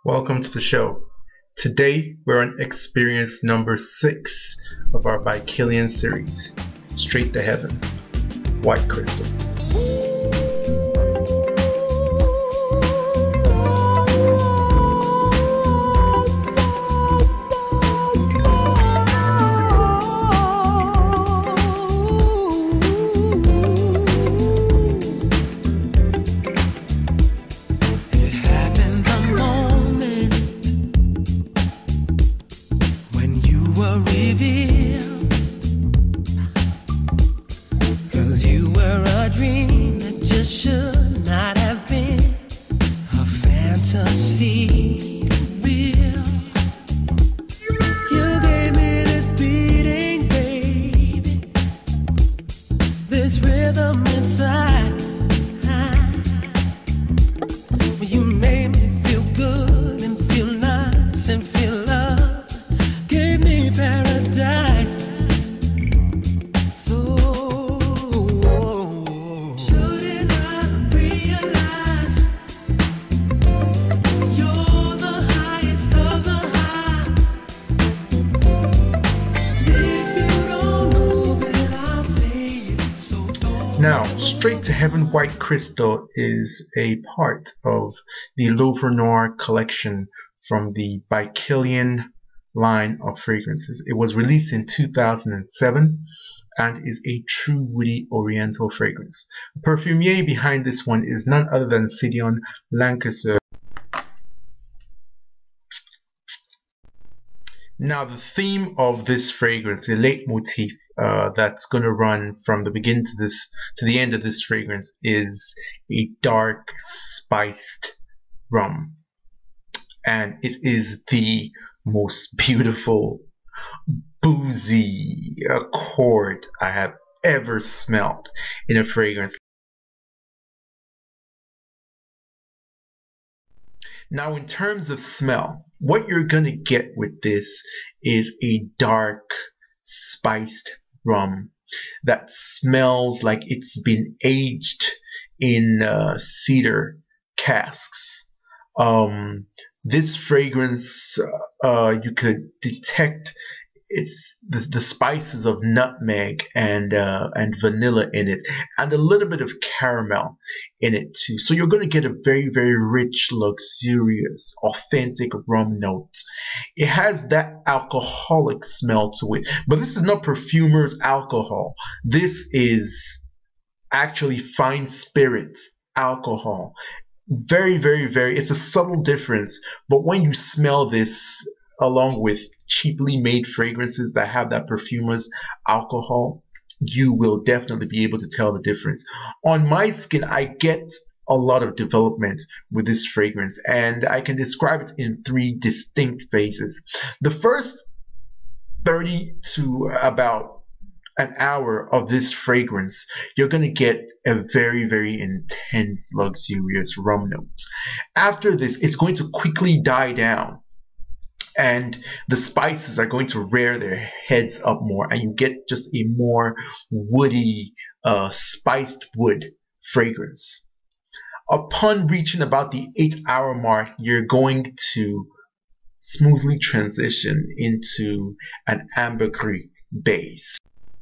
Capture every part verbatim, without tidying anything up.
Welcome to the show. Today we're on experience number six of our byKilian series, Straight to Heaven, White Crystal. Now, Straight to Heaven White Crystal is a part of the Lupe Noir collection from the byKilian line of fragrances. It was released in two thousand seven and is a true woody oriental fragrance. The perfumier behind this one is none other than Kilian Fragrance. Now, the theme of this fragrance, the leitmotif uh, that's going to run from the beginning to this to the end of this fragrance, is a dark spiced rum, and it is the most beautiful boozy accord I have ever smelled in a fragrance. Now, in terms of smell, what you're going to get with this is a dark, spiced rum that smells like it's been aged in uh, cedar casks. Um, this fragrance, uh, you could detect it's the, the spices of nutmeg and uh, and vanilla in it, and a little bit of caramel in it too. So you're going to get a very, very rich, luxurious, authentic rum note. It has that alcoholic smell to it, but this is not perfumer's alcohol. This is actually fine spirit alcohol. Very, very, very, it's a subtle difference, but when you smell this along with cheaply made fragrances that have that perfumer's alcohol, you will definitely be able to tell the difference. On my skin, I get a lot of development with this fragrance, and I can describe it in three distinct phases. The first thirty to about an hour of this fragrance, you're going to get a very, very intense, luxurious rum notes. After this, it's going to quickly die down, and the spices are going to rear their heads up more, and you get just a more woody, uh, spiced wood fragrance. Upon reaching about the eight hour mark, you're going to smoothly transition into an ambergris base.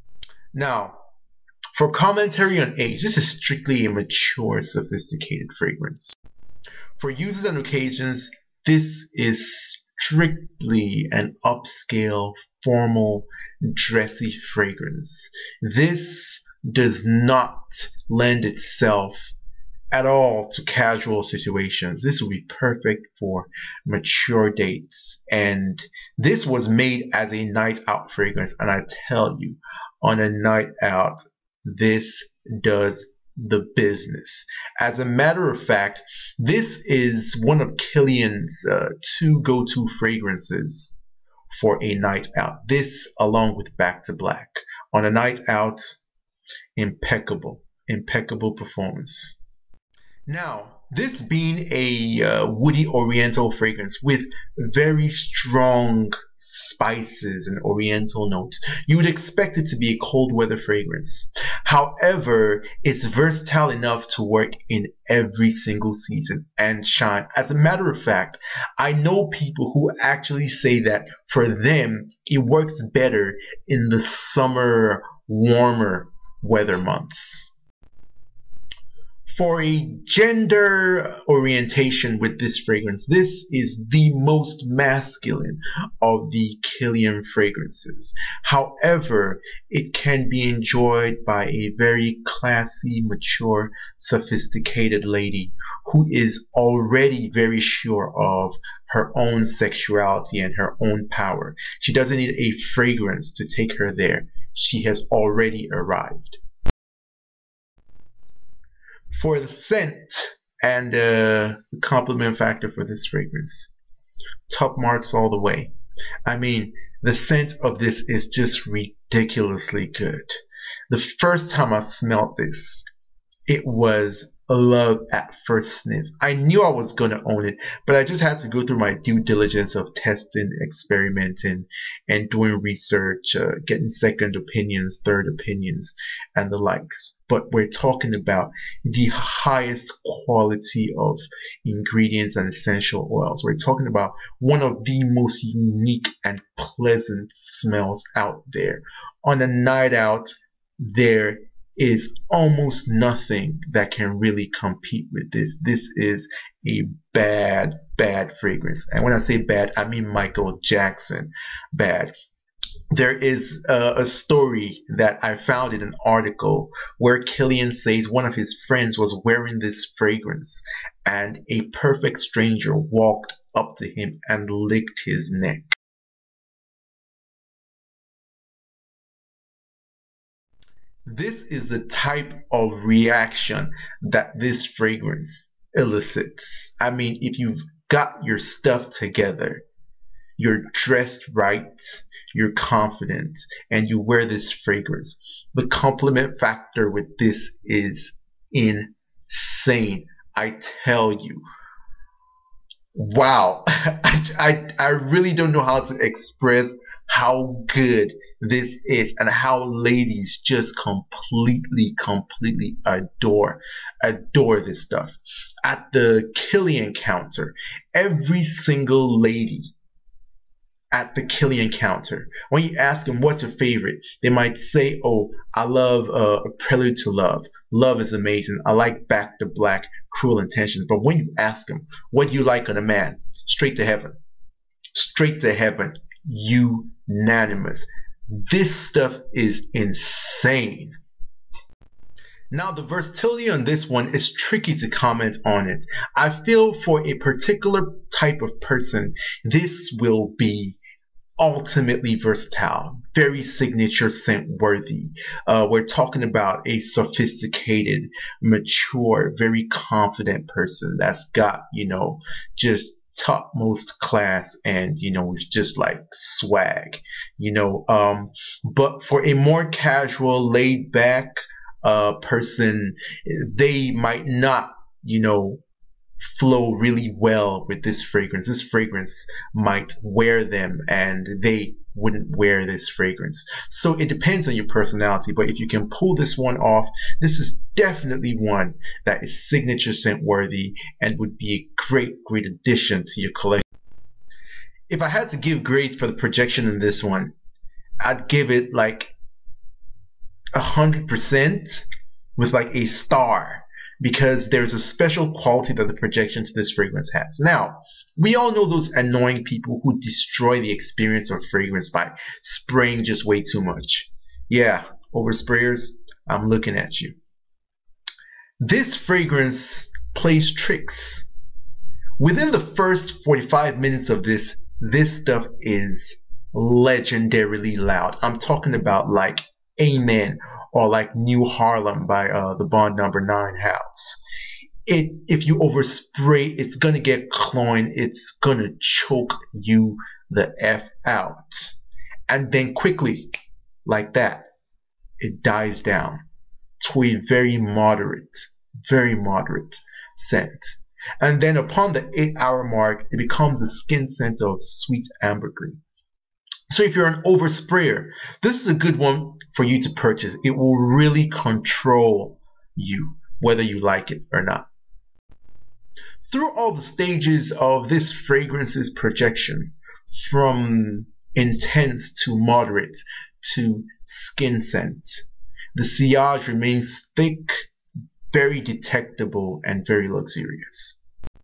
Now, for commentary on age, this is strictly a mature, sophisticated fragrance. For uses and occasions, this is strictly an upscale, formal, dressy fragrance. This does not lend itself at all to casual situations. This would be perfect for mature dates, and this was made as a night out fragrance, and I tell you, on a night out, this does the business. As a matter of fact, this is one of Kilian's uh, two go-to fragrances for a night out. This, along with Back to Black. On a night out, impeccable, impeccable performance. Now, this being a uh, woody oriental fragrance with very strong spices and oriental notes, you would expect it to be a cold weather fragrance. However, it's versatile enough to work in every single season and shine. As a matter of fact, I know people who actually say that for them, it works better in the summer, warmer weather months. For a gender orientation with this fragrance, this is the most masculine of the Kilian fragrances. However, it can be enjoyed by a very classy, mature, sophisticated lady who is already very sure of her own sexuality and her own power. She doesn't need a fragrance to take her there. She has already arrived. For the scent and uh, the compliment factor for this fragrance, top marks all the way. I mean, the scent of this is just ridiculously good. The first time I smelled this, it was a love at first sniff. I knew I was going to own it, but I just had to go through my due diligence of testing, experimenting, and doing research, uh, getting second opinions, third opinions, and the likes. But we're talking about the highest quality of ingredients and essential oils. We're talking about one of the most unique and pleasant smells out there. On a night out, there is almost nothing that can really compete with this. This is a bad, bad fragrance. And when I say bad, I mean Michael Jackson bad. There is a, a story that I found in an article where Kilian says one of his friends was wearing this fragrance and a perfect stranger walked up to him and licked his neck. This is the type of reaction that this fragrance elicits. I mean, if you've got your stuff together, you're dressed right, you're confident, and you wear this fragrance, the compliment factor with this is insane. I tell you. Wow. I, I, I really don't know how to express how good this is and how ladies just completely, completely adore, adore this stuff. At the Kilian counter, every single lady at the Kilian counter, when you ask them what's your favorite, they might say, oh, I love uh, A Prelude to Love. Love is amazing. I like Back to Black, Cruel Intentions. But when you ask them, what do you like on a man? Straight to heaven. Straight to heaven. Unanimous. This stuff is insane. Now, the versatility on this one is tricky to comment on it. I feel for a particular type of person, this will be ultimately versatile, very signature scent worthy. Uh, we're talking about a sophisticated, mature, very confident person that's got, you know, just topmost class and, you know, it's just like swag, you know. Um, but for a more casual, laid back uh, person, they might not, you know, flow really well with this fragrance. This fragrance might wear them and they wouldn't wear this fragrance. So it depends on your personality, but if you can pull this one off, this is definitely one that is signature scent worthy and would be a great, great addition to your collection. If I had to give grades for the projection in this one, I'd give it like a hundred percent with like a star, because there's a special quality that the projection to this fragrance has. Now, we all know those annoying people who destroy the experience of fragrance by spraying just way too much. Yeah, oversprayers, I'm looking at you. This fragrance plays tricks. Within the first forty-five minutes of this, this stuff is legendarily loud. I'm talking about like Amen or like New Harlem by uh, the Bond Number Nine House. It, if you overspray, it's gonna get cloying. It's gonna choke you the F out, and then quickly, like that, it dies down to a very moderate, very moderate scent. And then upon the eight hour mark, it becomes a skin scent of sweet ambergris. So if you're an oversprayer, this is a good one for you to purchase. It will really control you, whether you like it or not. Through all the stages of this fragrance's projection, from intense to moderate to skin scent, the sillage remains thick, very detectable, and very luxurious.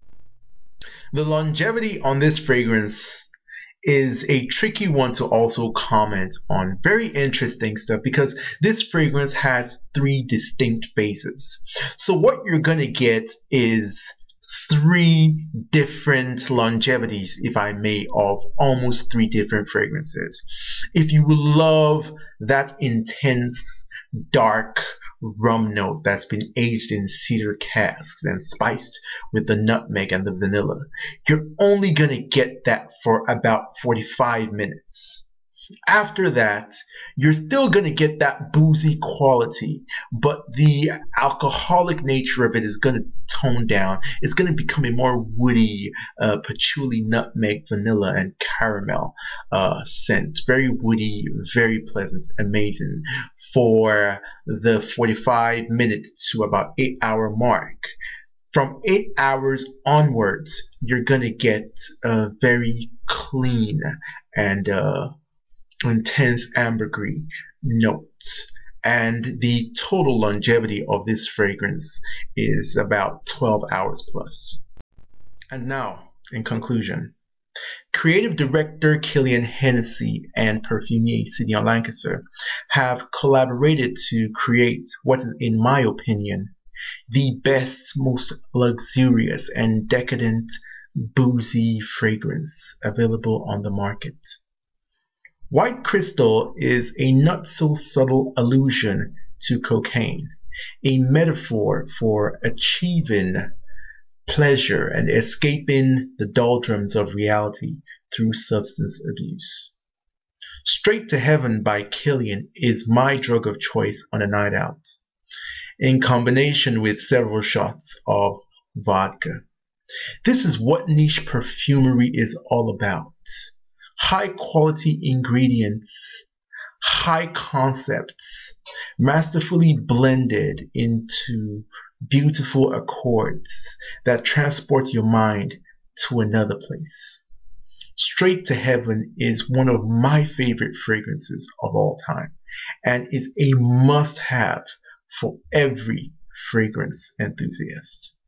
The longevity on this fragrance is a tricky one to also comment on. Very interesting stuff, because this fragrance has three distinct phases. So what you're gonna get is three different longevities, if I may, of almost three different fragrances. If you love that intense, dark rum note that's been aged in cedar casks and spiced with the nutmeg and the vanilla, you're only gonna get that for about forty-five minutes. After that, you're still going to get that boozy quality, but the alcoholic nature of it is going to tone down. It's going to become a more woody, uh, patchouli, nutmeg, vanilla, and caramel uh, scent. Very woody, very pleasant, amazing for the forty-five minute to about eight hour mark. From eight hours onwards, you're going to get a very clean and uh, intense ambergris notes, and the total longevity of this fragrance is about twelve hours plus. And now, in conclusion, creative director Kilian Hennessy and perfumier Sidney Lancaster have collaborated to create what is, in my opinion, the best, most luxurious and decadent boozy fragrance available on the market. White crystal is a not so subtle allusion to cocaine, a metaphor for achieving pleasure and escaping the doldrums of reality through substance abuse. Straight to Heaven by Kilian is my drug of choice on a night out, in combination with several shots of vodka. This is what niche perfumery is all about. High quality ingredients, high concepts, masterfully blended into beautiful accords that transport your mind to another place. Straight to Heaven is one of my favorite fragrances of all time, and is a must-have for every fragrance enthusiast.